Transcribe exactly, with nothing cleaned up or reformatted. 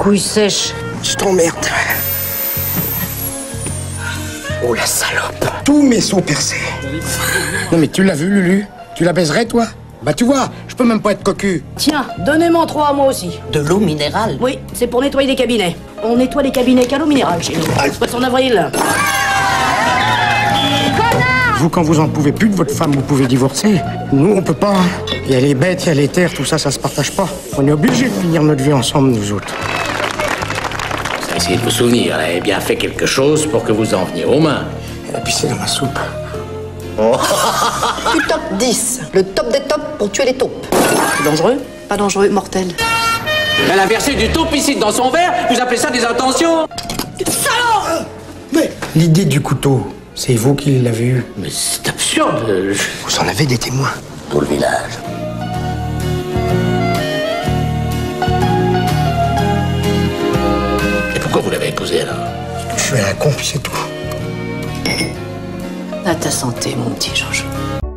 couilles sèches. Je t'emmerde. Oh la salope. Tous mes seaux percés. Non mais tu l'as vu, Lulu? Tu la baiserais, toi? Bah tu vois, je peux même pas être cocu. Tiens, donnez-moi trois à moi aussi. De l'eau minérale? Oui, c'est pour nettoyer des cabinets. On nettoie les cabinets qu'à l'eau minérale chez nous. Poisson d'avril. Vous, quand vous en pouvez plus de votre femme, vous pouvez divorcer. Nous, on peut pas. Il y a les bêtes, il y a les terres, tout ça, ça se partage pas. On est obligés de finir notre vie ensemble, nous autres. Vous avez essayé de vous souvenir, elle avait bien fait quelque chose pour que vous en veniez aux mains. Elle a pissé dans ma soupe. Du top dix. Le top des tops pour tuer les taupes. C'est dangereux? Pas dangereux, mortel. Elle a versé du taupicide dans son verre, vous appelez ça des intentions? Salaud! Mais l'idée du couteau, c'est vous qui l'avez eu. Mais c'est absurde. Je... Vous en avez des témoins. Tout le village. Et pourquoi vous l'avez épousée alors? Je suis un con, puis c'est tout. À ta santé, mon petit Jojo.